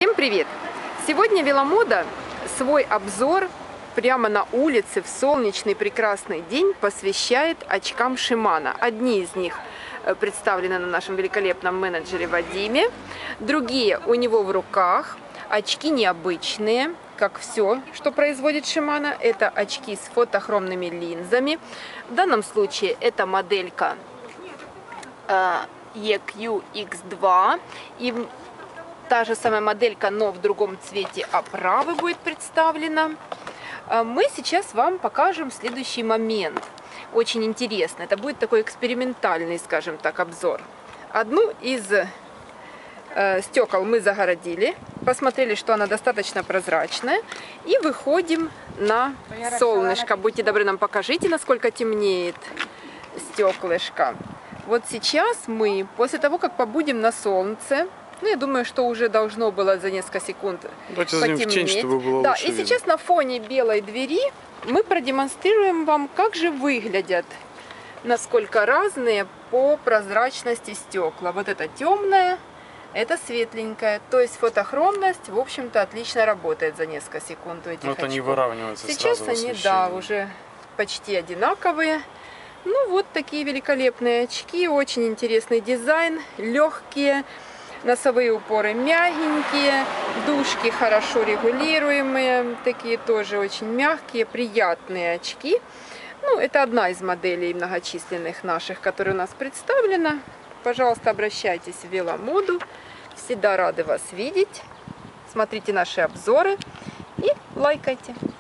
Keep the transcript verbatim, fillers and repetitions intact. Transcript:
Всем привет! Сегодня Веломода свой обзор прямо на улице в солнечный прекрасный день посвящает очкам Шимано. Одни из них представлены на нашем великолепном менеджере Вадиме, другие у него в руках. Очки необычные, как все, что производит Шимано. Это очки с фотохромными линзами. В данном случае это моделька и кью икс два. И та же самая моделька, но в другом цвете оправы будет представлена. Мы сейчас вам покажем следующий момент. Очень интересно. Это будет такой экспериментальный, скажем так, обзор. Одну из э, стекол мы загородили. Посмотрели, что она достаточно прозрачная. И выходим на солнышко. Будьте добры, нам покажите, насколько темнеет стеклышко. Вот сейчас мы, после того, как побудем на солнце, ну, я думаю, что уже должно было за несколько секунд потемнеть. Тень, чтобы было да, и видно. Сейчас на фоне белой двери мы продемонстрируем вам, как же выглядят, насколько разные по прозрачности стекла. Вот это темное, это светленькое. То есть фотохромность, в общем-то, отлично работает за несколько секунд у этих очков. Они выравниваются сейчас сразу. Сейчас они, да, уже почти одинаковые. Ну, вот такие великолепные очки, очень интересный дизайн, легкие. Носовые упоры мягенькие, дужки хорошо регулируемые, такие тоже очень мягкие, приятные очки. Ну, это одна из моделей многочисленных наших, которые у нас представлена. Пожалуйста, обращайтесь в Веломоду. Всегда рады вас видеть. Смотрите наши обзоры и лайкайте.